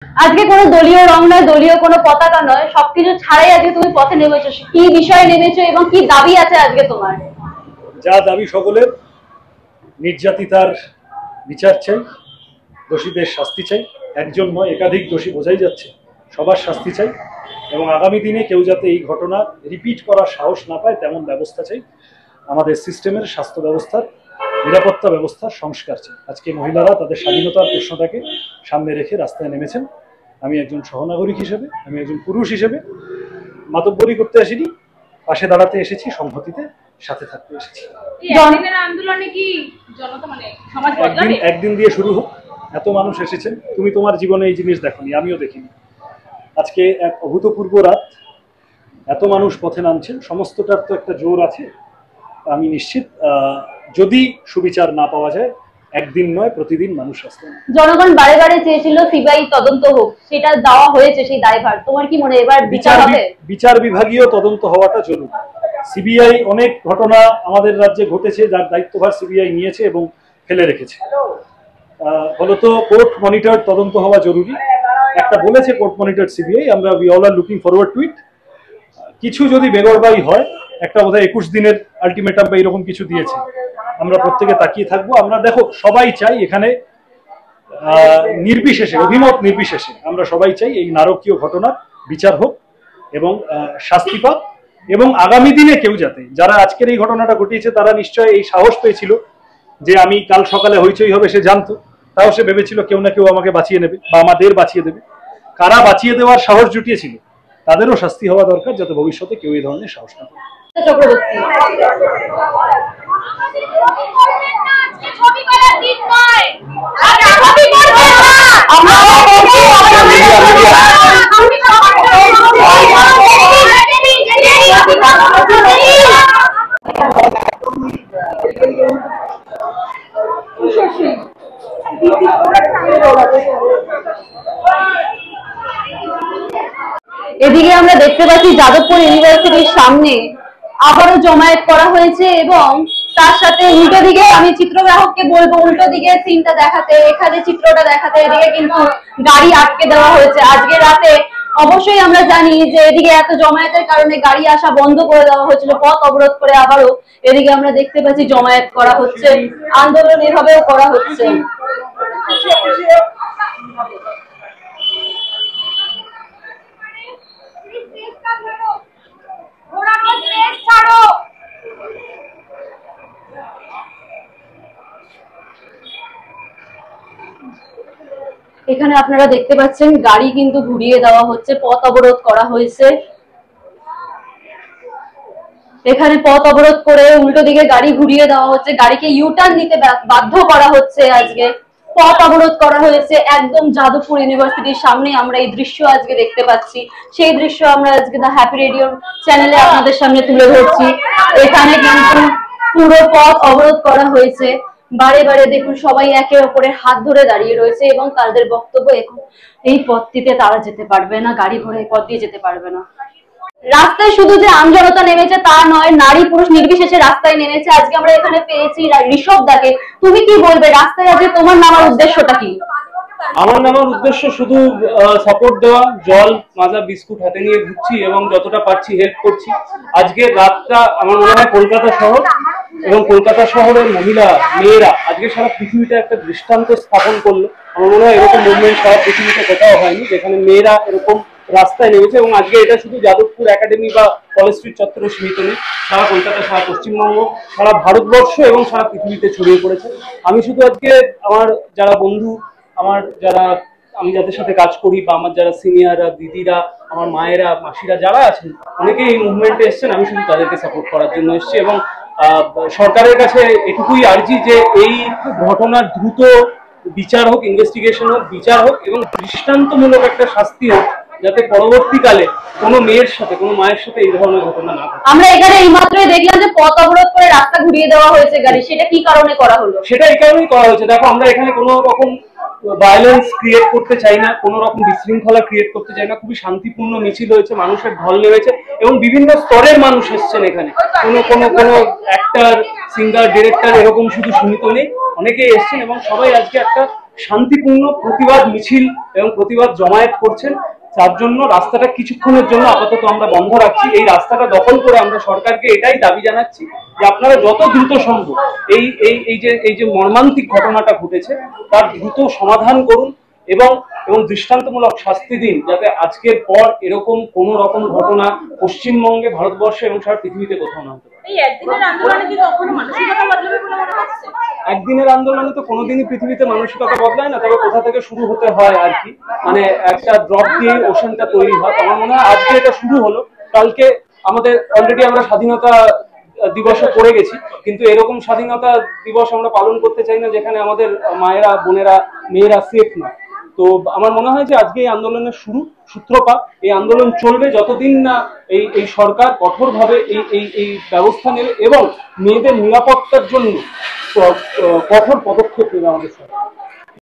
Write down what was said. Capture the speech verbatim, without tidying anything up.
আজকে কোনো দলীয় রং নয়, দলীয় কোনো পতাকা নয়, সবকিছু ছাড়াই আজকে তুমি পথে নেমেছো। কি বিষয়ে নেমেছো এবং কি দাবি আছে আজকে তোমার? যা দাবি সকলের, নির্যাতিতার বিচার চাই, দোষীদের শাস্তি চাই, একজন নয় একাধিক দোষী বোঝাই যাচ্ছে, সবার শাস্তি চাই এবং আগামী দিনে কেউ যাতে এই ঘটনা রিপিট করার সাহস না পায় তেমন ব্যবস্থা চাই। আমাদের সিস্টেমের, স্বাস্থ্য ব্যবস্থার, নিরাপত্তা ব্যবস্থার সংস্কার চাই। আজকে মহিলারা তাদের স্বাধীনতার প্রশ্নটাকে সামনে রেখে রাস্তায় নেমেছেন। আমি একজন সহনাগরিক হিসেবে, আমি একজন পুরুষ হিসেবে মাতব্বরি করতে আসিনি, পাশে দাঁড়াতে এসেছি, সংহতিতে সাথে থাকতে এসেছি। একদিন একদিন দিয়ে শুরু হোক, এত মানুষ এসেছেন, তুমি তোমার জীবনে এই জিনিস দেখোনি, আমিও দেখিনি। আজকে এক অভূতপূর্ব রাত, এত মানুষ পথে নামছেন, সমস্তটার তো একটা জোর আছে। আমি নিশ্চিত যদি সুবিচার না পাওয়া যায়, একদিন নয় প্রতিদিন মানুষ আসবে। জনগণ বারে বারে চেয়েছিল সিবিআই তদন্ত হোক, সেটা দেওয়া হয়েছে সেই দায়ভার। তোমার কি মনে হয় এবার বিচার হবে? বিচার বিভাগীয় তদন্ত হওয়াটা জরুরি। সিবিআই অনেক ঘটনা আমাদের রাজ্যে ঘটেছে যার দায়িত্বভার সিবিআই নিয়েছে এবং ফেলে রেখেছে। ফলত কোর্ট মনিটর তদন্ত হওয়া জরুরি। একটা বলেছে কোর্ট মনিটর সিবিআই, আমরা we all are looking forward to it. কিছু যদি বেগরবাই হয়, একটা বোধহয় একুশ দিনের আলটিমেটাম বা এরকম কিছু দিয়েছে, আমরা প্রত্যেকে তাকিয়ে থাকবো। আমরা দেখো সবাই চাই এখানে নির্বিশেষে, অভিমত নির্বিশেষে আমরা সবাই চাই এই নারকীয় ঘটনার বিচার হোক এবং শাস্তি পাক, এবং আগামী দিনে কেউ যাতে, যারা আজকের এই ঘটনাটা ঘটিয়েছে তারা নিশ্চয়ই এই সাহস পেয়েছিল যে আমি কাল সকালে হইচই হবে, সে জানতো, তাও সে ভেবেছিল কেউ না কেউ আমাকে বাঁচিয়ে নেবে বা আমাদের বাঁচিয়ে দেবে। কারা বাঁচিয়ে দেওয়ার সাহস জুটিয়েছিল তাদেরও শাস্তি হওয়া দরকার, যাতে ভবিষ্যতে কেউ এই ধরনের সাহস না পায়। চক্রবর্তী, এদিকে আমরা দেখতে পাচ্ছি যাদবপুর ইউনিভার্সিটির সামনে আবারও জমায়েত করা হয়েছে এবং তার সাথে উল্টো দিকে, আমি চিত্রগ্রাহককে বলবো উল্টো দিকে সিনটা দেখাতে, এখানে চিত্রটা দেখাতে। এদিকে কিন্তু গাড়ি আটকে দেওয়া হয়েছে আজকে রাতে। অবশ্যই আমরা জানি যে এদিকে এত জমায়েতের কারণে গাড়ি আসা বন্ধ করে দেওয়া হয়েছিল, পথ অবরোধ করে আবারও এদিকে আমরা দেখতে পাচ্ছি জমায়েত করা হচ্ছে, আন্দোলন এভাবেও করা হচ্ছে। এখানে আপনারা দেখতে পাচ্ছেন গাড়ি কিন্তু ঘুরিয়ে দেওয়া হচ্ছে, পথ অবরোধ করা হয়েছে। এখানে পথ অবরোধ করে উল্টো দিকে গাড়ি ঘুরিয়ে দেওয়া হচ্ছে, গাড়িকে ইউটার্ন নিতে বাধ্য করা হচ্ছে। আজকে পথ অবরোধ করা হয়েছে একদম যাদবপুর ইউনিভার্সিটির সামনে। আমরা এই দৃশ্য আজকে দেখতে পাচ্ছি, সেই দৃশ্য আমরা আজকে দ্য হ্যাপি রেডিও চ্যানেলে আপনাদের সামনে তুলে ধরছি। এখানে কিন্তু পুরো পথ অবরোধ করা হয়েছে। বারে বারে দেখুন সবাই একে অপরের হাত ধরে দাঁড়িয়ে রয়েছে এবং তাদের বক্তব্য এই পথটিতে তারা যেতে পারবে না, গাড়ি ঘোড়া এই পথ দিয়ে যেতে পারবে না। রাস্তায় শুধু যে আমজনতা নেমেছে তা নয়, নারী পুরুষ নির্বিশেষে রাস্তায় নেমেছে। আজকে আমরা এখানে পেয়েছি ঋষভ দাকে। তুমি কি বলবে, রাস্তায় আজকে তোমার নামার উদ্দেশ্যটা কি? আমার নামার উদ্দেশ্য শুধু সাপোর্ট দেওয়া, জল মাজা বিস্কুট হাতে নিয়ে ঘুরছি এবং যতটা পারছি হেল্প করছি। আজকে রাতটা আমার মনে হয় কলকাতা শহর এবং কলকাতা শহরের মহিলা মেয়েরা আজকে সারা পৃথিবীতে একটা দৃষ্টান্ত স্থাপন করলো। আমার মনে হয় এরকম মুভমেন্ট সারা পৃথিবীতে কোথাও হয়নি, যেখানে মেয়েরা এরকম রাস্তায় নেমেছে। এবং আজকে এটা শুধু যাদবপুর একাডেমি বা কলেজ স্ট্রিট চত্বরে সীমিত নেই, সারা কলকাতা, সারা পশ্চিমবঙ্গ, সারা ভারতবর্ষ এবং সারা পৃথিবীতে ছড়িয়ে পড়েছে। আমি শুধু আজকে আমার যারা বন্ধু, আমার যারা আমি যাদের সাথে কাজ করি বা আমার যারা সিনিয়ররা, দিদিরা, আমার মায়েরা, মাসিরা যারা আছেন, অনেকে এই মুভমেন্টে এসছেন, আমি শুধু তাদেরকে সাপোর্ট করার জন্য এসেছি। এবং সরকারের কাছে এটুকুই আর্জি যে এই ঘটনার দ্রুত বিচার হোক, ইনভেস্টিগেশন হোক, বিচার হোক এবং দৃষ্টান্তমূলক একটা শাস্তি হোক, যাতে পরবর্তীকালে কোনো মেয়ের সাথে, কোনো মায়ের সাথে এই ধরনের ঘটনা না ঘটে। আমরা এখানে এই মাত্রই দেখলাম যে পথ অবরোধ করে রাস্তা ঘুরিয়ে দেওয়া হয়েছে গাড়ি, সেটা কি কারণে করা হলো? সেটা এই কারণেই করা হয়েছে, দেখো আমরা এখানে কোনো রকম ভায়োলেন্স ক্রিয়েট করতে চাই না, কোনো রকম বিশৃঙ্খলা ক্রিয়েট করতে চাই না। খুবই শান্তিপূর্ণ মিছিল হয়েছে, মানুষের ঢল নেমেছে এবং বিভিন্ন স্তরের মানুষ এসছেন এখানে। কোনো কোনো কোনো অ্যাক্টর, সিঙ্গার, ডিরেক্টর এরকম শুধু সীমিত নেই, অনেকেই এসছেন এবং সবাই আজকে একটা শান্তিপূর্ণ প্রতিবাদ মিছিল এবং প্রতিবাদ জমায়েত করছেন। তার জন্য রাস্তাটা কিছুক্ষণের জন্য আপাতত আমরা বন্ধ রাখছি। এই রাস্তাটা দখল করে আমরা সরকারকে এটাই দাবি জানাচ্ছি যে আপনারা যত দ্রুত সম্ভব এই এই এই যে এই যে মর্মান্তিক ঘটনাটা ঘটেছে তার দ্রুত সমাধান করুন এবং এবং দৃষ্টান্তমূলক শাস্তি দিন, যাতে আজকের পর এরকম কোনো রকম ঘটনা পশ্চিমবঙ্গে, ভারতবর্ষে এবং সারা পৃথিবীতে কোথাও না হতে পারে। এই একদিনের আন্দোলনে কি কখনো মানসিকতা বদলাবে বলে মনে হচ্ছে? একদিনের আন্দোলনে তো কোনোদিনই পৃথিবীতে মানসিকতা বদলায় না, তবে কোথা থেকে শুরু হতে হয় আর কি, মানে একটা ড্রপ দিয়ে ওশানটা তৈরি হয়। আমার মনে হয় আজকে এটা শুরু হলো, কালকে আমাদের অলরেডি আমরা স্বাধীনতা দিবসে পড়ে গেছি, কিন্তু এরকম স্বাধীনতা দিবস আমরা পালন করতে চাই না যেখানে আমাদের মায়েরা, বোনেরা, মেয়েরা সেফ না। তো আমার মনে হয় যে আজকে এই আন্দোলনের শুরু, সূত্রপাত। এই আন্দোলন চলবে যতদিন না এই এই সরকার কঠোরভাবে এই এই এই ব্যবস্থা নেবে এবং মেয়েদের নিরাপত্তার জন্য কঠোর পদক্ষেপ নেবে আমাদের সরকার।